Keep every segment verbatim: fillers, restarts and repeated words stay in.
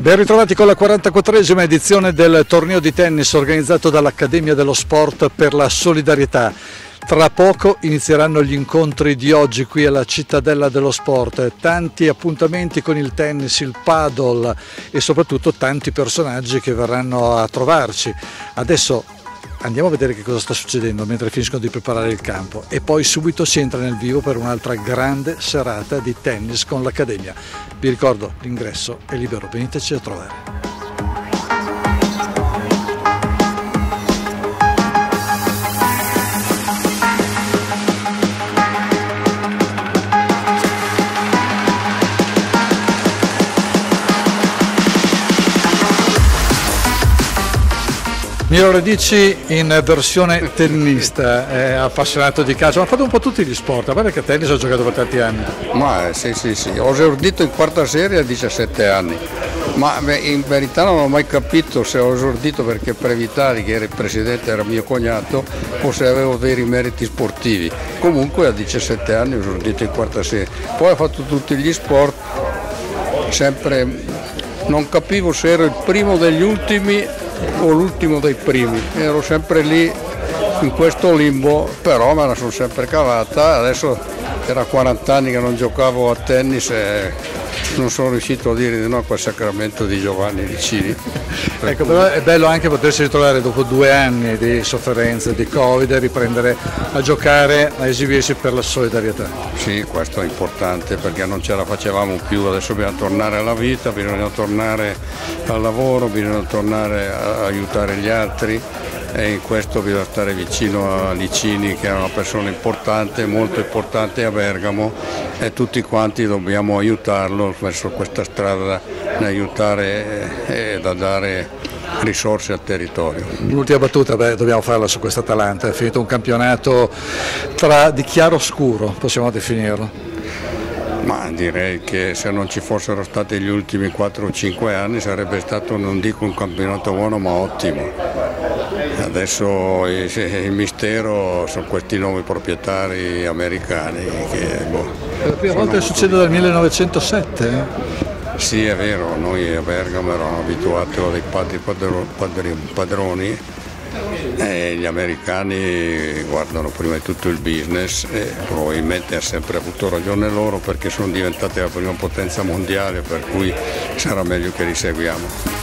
Ben ritrovati con la quarantaquattresima edizione del torneo di tennis organizzato dall'Accademia dello Sport per la Solidarietà. Tra poco inizieranno gli incontri di oggi qui alla Cittadella dello Sport, tanti appuntamenti con il tennis, il paddle e soprattutto tanti personaggi che verranno a trovarci. Adesso andiamo a vedere che cosa sta succedendo mentre finiscono di preparare il campo e poi subito si entra nel vivo per un'altra grande serata di tennis con l'Accademia. Vi ricordo, l'ingresso è libero, veniteci a trovare. Miro Radici in versione tennista, è appassionato di calcio, ma ha fatto un po' tutti gli sport, a parte che a tennis ho giocato per tanti anni. Ma sì, sì, sì, ho esordito in quarta serie a diciassette anni, ma in verità non ho mai capito se ho esordito perché Previtali, che era il presidente, era mio cognato, o se avevo veri meriti sportivi. Comunque a diciassette anni ho esordito in quarta serie, poi ho fatto tutti gli sport, sempre non capivo se ero il primo degli ultimi o l'ultimo dei primi, ero sempre lì in questo limbo, però me la sono sempre cavata. Adesso era quaranta anni che non giocavo a tennis e non sono riuscito a dire di no a quel sacramento di Giovanni Licini. Ecco, però è bello anche potersi ritrovare dopo due anni di sofferenze, di Covid, e riprendere a giocare, a esibirsi per la solidarietà. Sì, questo è importante perché non ce la facevamo più, adesso bisogna tornare alla vita, bisogna tornare al lavoro, bisogna tornare a aiutare gli altri e in questo bisogna stare vicino a Licini, che è una persona importante, molto importante a Bergamo, e tutti quanti dobbiamo aiutarlo verso questa strada da aiutare e da dare risorse al territorio. L'ultima battuta, beh, dobbiamo farla su questa Atalanta, è finito un campionato tra di chiaro scuro, possiamo definirlo. Ma direi che se non ci fossero stati gli ultimi quattro o cinque anni sarebbe stato, non dico un campionato buono, ma ottimo. Adesso il mistero sono questi nuovi proprietari americani che, boh, per la prima volta succede dal millenovecentosette? Eh? Sì, è vero, noi a Bergamo eravamo abituati a dei padri padroni e gli americani guardano prima di tutto il business e probabilmente ha sempre avuto ragione loro perché sono diventati la prima potenza mondiale, per cui sarà meglio che li seguiamo.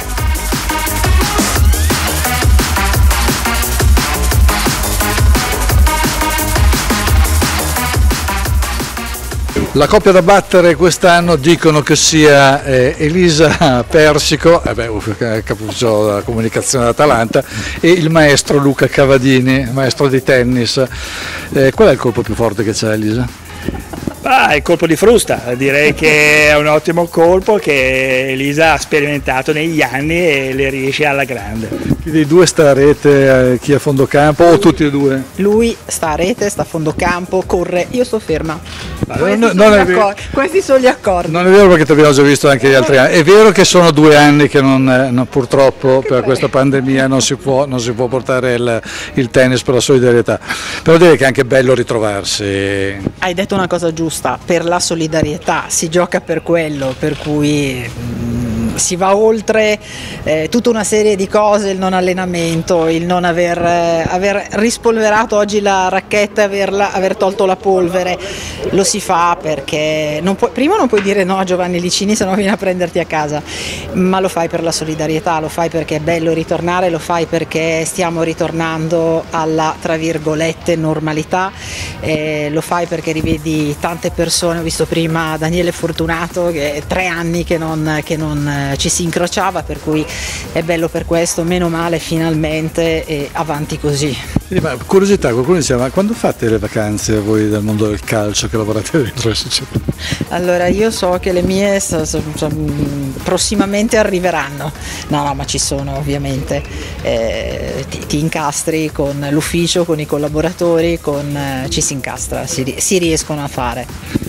La coppia da battere quest'anno dicono che sia eh, Elisa Persico, eh beh, capoccio della comunicazione d'Atalanta, e il maestro Luca Cavadini, maestro di tennis. Eh, qual è il colpo più forte che c'ha Elisa? Ah, il colpo di frusta, direi che è un ottimo colpo che Elisa ha sperimentato negli anni e le riesce alla grande. Chi dei due sta a rete, eh, chi a fondo campo o tutti e due? Lui sta a rete, sta a fondo campo, corre, io sto ferma. Questi, non, sono, non gli accordi, questi sono gli accordi. Non è vero, perché ti abbiamo già visto anche gli altri anni. È vero che sono due anni che non, non, purtroppo per questa pandemia non si può, non si può portare il, il tennis per la solidarietà. Però direi che è anche bello ritrovarsi. Hai detto una cosa giusta, per la solidarietà si gioca per quello, per cui mh, si va oltre eh, tutta una serie di cose, il non allenamento, il non aver, eh, aver rispolverato oggi la racchetta, averla, aver tolto la polvere, lo si fa perché non puoi, prima non puoi dire no a Giovanni Licini se no viene a prenderti a casa, ma lo fai per la solidarietà, lo fai perché è bello ritornare, lo fai perché stiamo ritornando alla, tra virgolette, normalità, eh, lo fai perché rivedi tante persone, ho visto prima Daniele Fortunato che è tre anni che non, che non ci si incrociava, per cui è bello per questo, meno male finalmente e avanti così. Ma curiosità, qualcuno diceva, ma quando fate le vacanze voi del mondo del calcio che lavorate dentro? Allora io so che le mie so, so, so, prossimamente arriveranno, no no ma ci sono ovviamente, eh, ti, ti incastri con l'ufficio, con i collaboratori, con, eh, ci si incastra, si, si riescono a fare.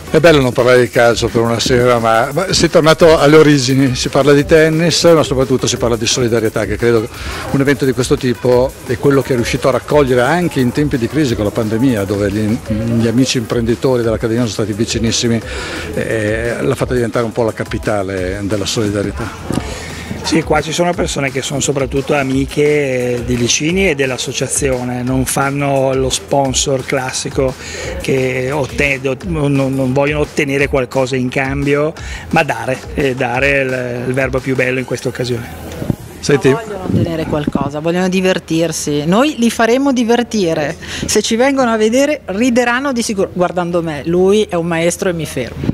È bello non parlare di calcio per una sera, ma, ma sei tornato alle origini, si parla di tennis, ma soprattutto si parla di solidarietà, che credo che un evento di questo tipo è quello che è riuscito a raccogliere anche in tempi di crisi con la pandemia, dove gli, gli amici imprenditori dell'Accademia sono stati vicinissimi, eh, l'ha fatta diventare un po' la capitale della solidarietà. Sì, qua ci sono persone che sono soprattutto amiche di Licini e dell'associazione, non fanno lo sponsor classico che non vogliono ottenere qualcosa in cambio, ma dare, e dare il, il verbo più bello in questa occasione. Senti. Non vogliono ottenere qualcosa, vogliono divertirsi. Noi li faremo divertire. Se ci vengono a vedere rideranno di sicuro. Guardando me, lui è un maestro e mi fermo.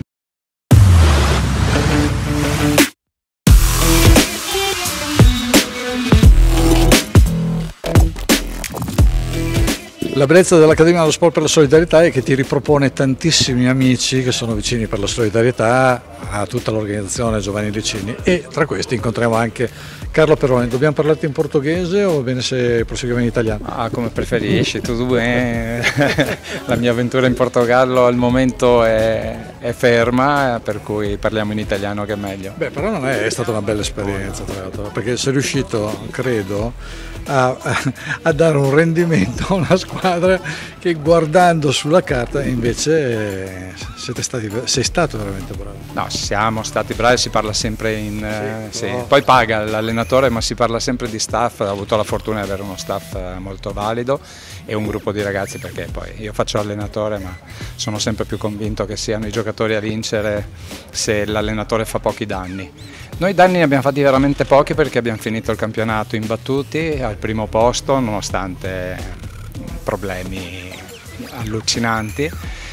La bellezza dell'Accademia dello Sport per la Solidarietà è che ti ripropone tantissimi amici che sono vicini per la solidarietà a tutta l'organizzazione Giovanni Licini, e tra questi incontriamo anche Carlo Perrone. Dobbiamo parlarti in portoghese o va bene se proseguiamo in italiano? Ah, come preferisci, tudo bem. La mia avventura in Portogallo al momento è, è ferma, per cui parliamo in italiano che è meglio. Beh, però non è, è stata una bella esperienza, tra l'altro, perché sei riuscito, credo, a, a dare un rendimento a una squadra che guardando sulla carta invece siete stati, sei stato veramente bravo. No, siamo stati bravi, si parla sempre in... Sì, sì. no. Poi paga l'allenatore, ma si parla sempre di staff, ho avuto la fortuna di avere uno staff molto valido e un gruppo di ragazzi, perché poi io faccio allenatore, ma sono sempre più convinto che siano i giocatori a vincere se l'allenatore fa pochi danni. Noi danni ne abbiamo fatti veramente pochi perché abbiamo finito il campionato imbattuti al primo posto nonostante problemi allucinanti,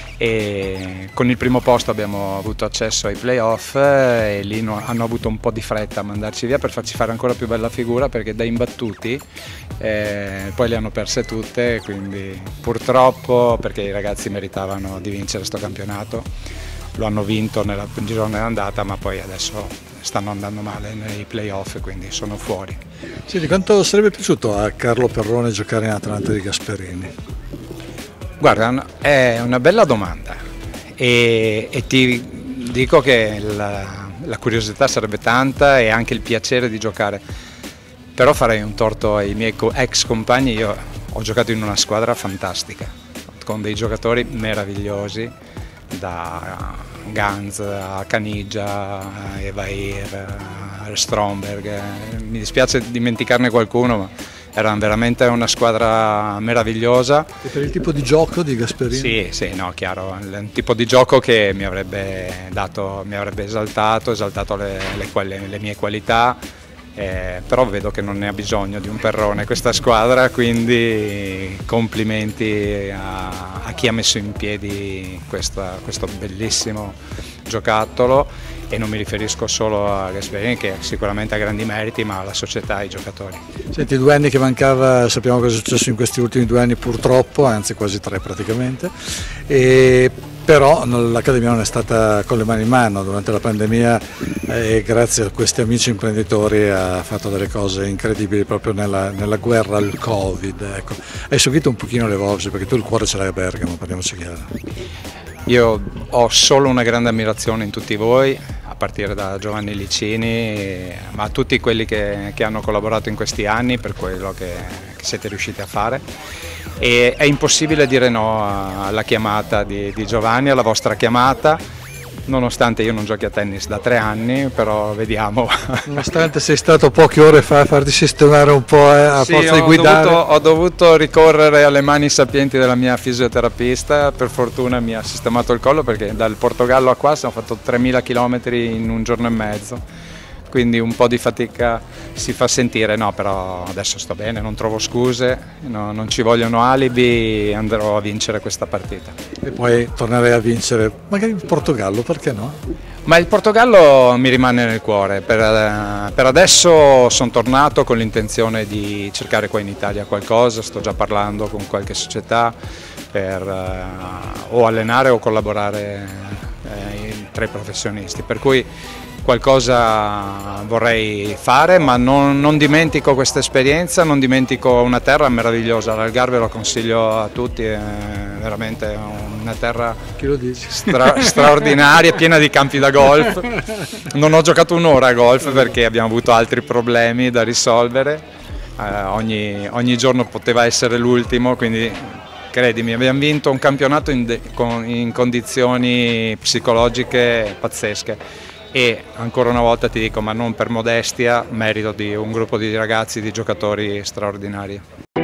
e con il primo posto abbiamo avuto accesso ai playoff e lì hanno avuto un po' di fretta a mandarci via per farci fare ancora più bella figura, perché da imbattuti eh, poi le hanno perse tutte, quindi purtroppo, perché i ragazzi meritavano di vincere questo campionato, lo hanno vinto nella girone d'andata, ma poi adesso stanno andando male nei playoff e quindi sono fuori. Sì, di quanto sarebbe piaciuto a Carlo Perrone giocare in Atalanta di Gasperini? Guarda, è una bella domanda e, e ti dico che la, la curiosità sarebbe tanta e anche il piacere di giocare, però farei un torto ai miei ex compagni. Io ho giocato in una squadra fantastica, con dei giocatori meravigliosi, da Ganz a Caniggia, a Evair, a Stromberg. Mi dispiace dimenticarne qualcuno, ma era veramente una squadra meravigliosa. E per il tipo di gioco di Gasperini? Sì, sì, no, chiaro, un tipo di gioco che mi avrebbe dato, mi avrebbe esaltato, esaltato le, le, le mie qualità, eh, però vedo che non ne ha bisogno di un Perrone questa squadra, quindi complimenti a, a chi ha messo in piedi questa, questo bellissimo giocattolo, e non mi riferisco solo a Gasperini, che sicuramente ha grandi meriti, ma alla società e ai giocatori. Senti, due anni che mancava, sappiamo cosa è successo in questi ultimi due anni purtroppo, anzi quasi tre praticamente, e però l'Accademia non è stata con le mani in mano durante la pandemia, e grazie a questi amici imprenditori ha fatto delle cose incredibili proprio nella, nella guerra al Covid. Ecco. Hai seguito un pochino l'evolversi, perché tu il cuore ce l'hai a Bergamo, parliamoci chiaro. Io ho solo una grande ammirazione in tutti voi, a partire da Giovanni Licini, ma a tutti quelli che, che hanno collaborato in questi anni per quello che, che siete riusciti a fare. E è impossibile dire no alla chiamata di, di Giovanni, alla vostra chiamata, nonostante io non giochi a tennis da tre anni, però vediamo. Nonostante sei stato poche ore fa a farti sistemare un po' eh, a sì, forza di ho guidare. Dovuto, ho dovuto ricorrere alle mani sapienti della mia fisioterapista, per fortuna mi ha sistemato il collo, perché dal Portogallo a qua sono fatto tremila chilometri in un giorno e mezzo. Quindi un po' di fatica si fa sentire, no, però adesso sto bene, non trovo scuse, no, non ci vogliono alibi, andrò a vincere questa partita. E poi tornerei a vincere, magari il Portogallo, perché no? Ma il Portogallo mi rimane nel cuore, per, per adesso sono tornato con l'intenzione di cercare qua in Italia qualcosa, sto già parlando con qualche società per uh, o allenare o collaborare eh, tra i professionisti, per cui qualcosa vorrei fare, ma non, non dimentico questa esperienza, non dimentico una terra meravigliosa. L'Algarve lo consiglio a tutti, è veramente una terra stra straordinaria, piena di campi da golf. Non ho giocato un'ora a golf perché abbiamo avuto altri problemi da risolvere, eh, ogni, ogni giorno poteva essere l'ultimo, quindi credimi, abbiamo vinto un campionato in, con, in condizioni psicologiche pazzesche. E ancora una volta ti dico, ma non per modestia, merito di un gruppo di ragazzi, di giocatori straordinari.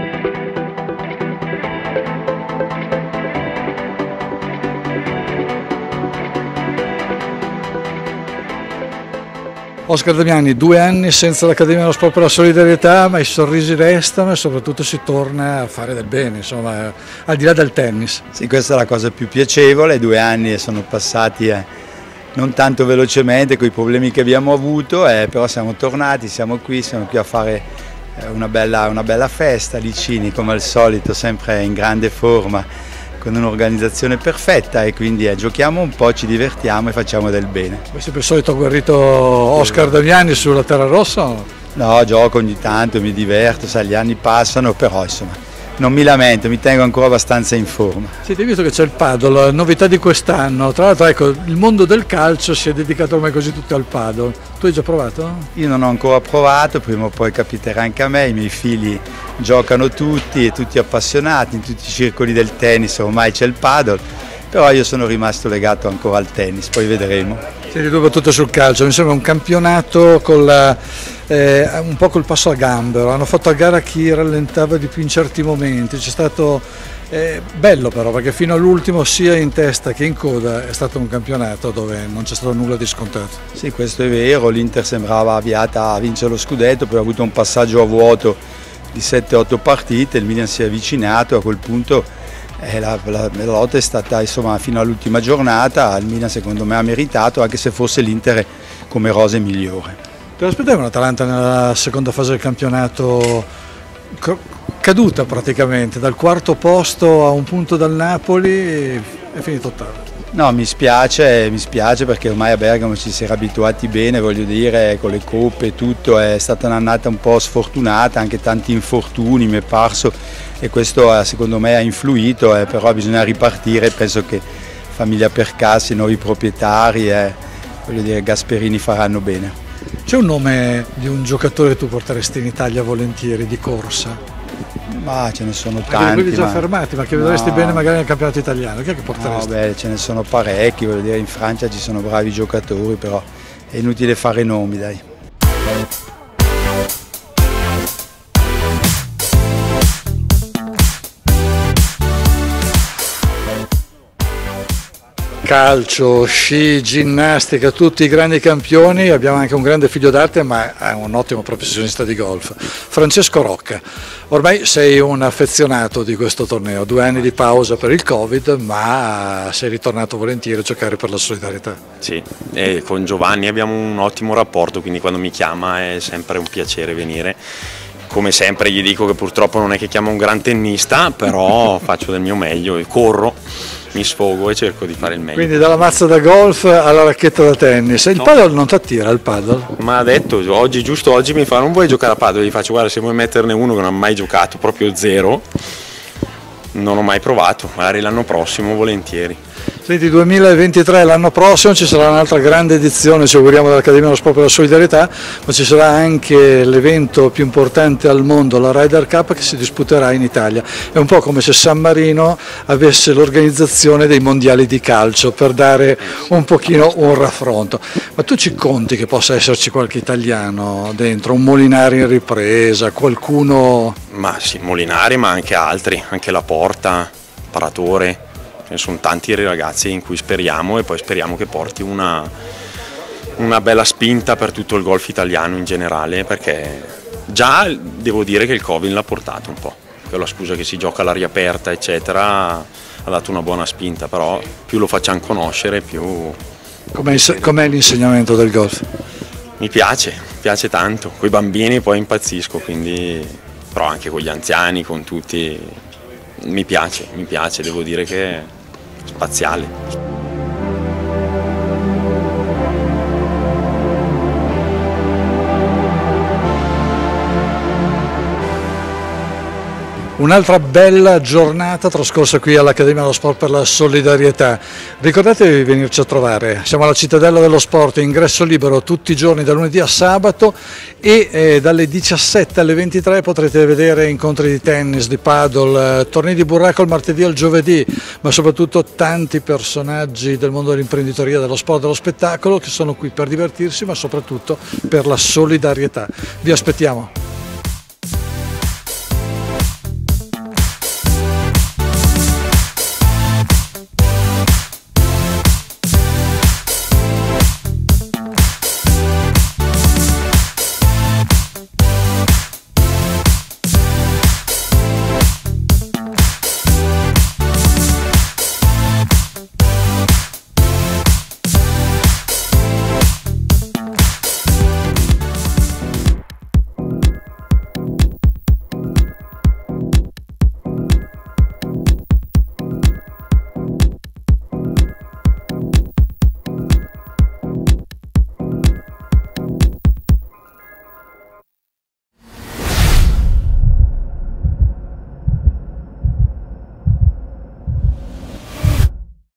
Oscar Damiani, due anni senza l'Accademia dello Sport per la Solidarietà, ma i sorrisi restano e soprattutto si torna a fare del bene, insomma, al di là del tennis. Sì, questa è la cosa più piacevole, due anni sono passati eh. non tanto velocemente con i problemi che abbiamo avuto, eh, però siamo tornati, siamo qui, siamo qui a fare eh, una, bella, una bella festa, Licini come al solito, sempre in grande forma, con un'organizzazione perfetta e quindi eh, giochiamo un po', ci divertiamo e facciamo del bene. È sempre il solito agguerrito Oscar Damiani sulla terra rossa? No, gioco ogni tanto, mi diverto, sai, gli anni passano, però insomma non mi lamento, mi tengo ancora abbastanza in forma. Sì, ti ho visto che c'è il paddle, novità di quest'anno, tra l'altro ecco, il mondo del calcio si è dedicato ormai così tutto al paddle. Tu hai già provato? Io non ho ancora provato, prima o poi capiterà anche a me, i miei figli giocano tutti, tutti appassionati, in tutti i circoli del tennis ormai c'è il paddle, però io sono rimasto legato ancora al tennis, poi vedremo. Senti, due battute sul calcio, mi sembra un campionato con la, eh, un po' col passo a gambero, hanno fatto a gara chi rallentava di più in certi momenti, c'è stato eh, bello però perché fino all'ultimo sia in testa che in coda è stato un campionato dove non c'è stato nulla di scontato. Sì, questo è vero, l'Inter sembrava avviata a vincere lo scudetto, poi ha avuto un passaggio a vuoto di sette otto partite, il Milan si è avvicinato, a quel punto Eh, la, la, la lotta è stata insomma fino all'ultima giornata, il Milan secondo me ha meritato, anche se fosse l'Inter come rose migliore. Te l'aspettavi un'Atalanta nella seconda fase del campionato caduta praticamente, dal quarto posto a un punto dal Napoli è finito ottavo? No, mi spiace, mi spiace perché ormai a Bergamo ci si era abituati bene, voglio dire, con le coppe e tutto, è stata un'annata un po' sfortunata, anche tanti infortuni mi è parso e questo secondo me ha influito, eh, però bisogna ripartire, penso che famiglia Percassi, nuovi proprietari, eh, voglio dire, Gasperini faranno bene. C'è un nome di un giocatore che tu porteresti in Italia volentieri di corsa? Ma ce ne sono Anche tanti. quelli già ma... fermati, ma che no. vedresti bene magari nel campionato italiano, chi è che porteresti? No, beh, ce ne sono parecchi, voglio dire, in Francia ci sono bravi giocatori, però è inutile fare nomi, dai. Calcio, sci, ginnastica, tutti i grandi campioni, abbiamo anche un grande figlio d'arte ma è un ottimo professionista di golf, Francesco Rocca. Ormai sei un affezionato di questo torneo, due anni di pausa per il Covid, ma sei ritornato volentieri a giocare per la solidarietà. Sì, e con Giovanni abbiamo un ottimo rapporto, quindi quando mi chiama è sempre un piacere venire. Come sempre gli dico che purtroppo non è che chiamo un gran tennista, però faccio del mio meglio e corro, mi sfogo e cerco di fare il meglio. Quindi dalla mazza da golf alla racchetta da tennis. Il no. Paddle non ti attira, il paddle? Ma ha detto, oggi, giusto oggi mi fa, non vuoi giocare a paddle? Gli faccio, guarda, se vuoi metterne uno che non ha mai giocato, proprio zero, non ho mai provato, magari l'anno prossimo volentieri. Senti, duemilaventitré l'anno prossimo ci sarà un'altra grande edizione, ci auguriamo, dell'Accademia dello Sport per la Solidarietà, ma ci sarà anche l'evento più importante al mondo, la Ryder Cup, che si disputerà in Italia. È un po' come se San Marino avesse l'organizzazione dei mondiali di calcio per dare un pochino un raffronto. Ma tu ci conti che possa esserci qualche italiano dentro, un Molinari in ripresa, qualcuno? Ma sì, Molinari, ma anche altri, anche Laporta, Paratore. Ce ne sono tanti ragazzi in cui speriamo e poi speriamo che porti una, una bella spinta per tutto il golf italiano in generale, perché già devo dire che il Covid l'ha portato un po', con la scusa che si gioca all'aria aperta eccetera, ha dato una buona spinta, però più lo facciamo conoscere più... Com'è, com'è l'insegnamento del golf? Mi piace, mi piace tanto, con i bambini poi impazzisco, quindi, però anche con gli anziani, con tutti, mi piace, mi piace, devo dire che spaziale. un'altra bella giornata trascorsa qui all'Accademia dello Sport per la Solidarietà. Ricordatevi di venirci a trovare, siamo alla Cittadella dello Sport, ingresso libero tutti i giorni da lunedì a sabato e eh, dalle diciassette alle ventitré potrete vedere incontri di tennis, di paddle, eh, tornei di burraco il martedì e il giovedì, ma soprattutto tanti personaggi del mondo dell'imprenditoria, dello sport, dello spettacolo che sono qui per divertirsi ma soprattutto per la solidarietà. Vi aspettiamo.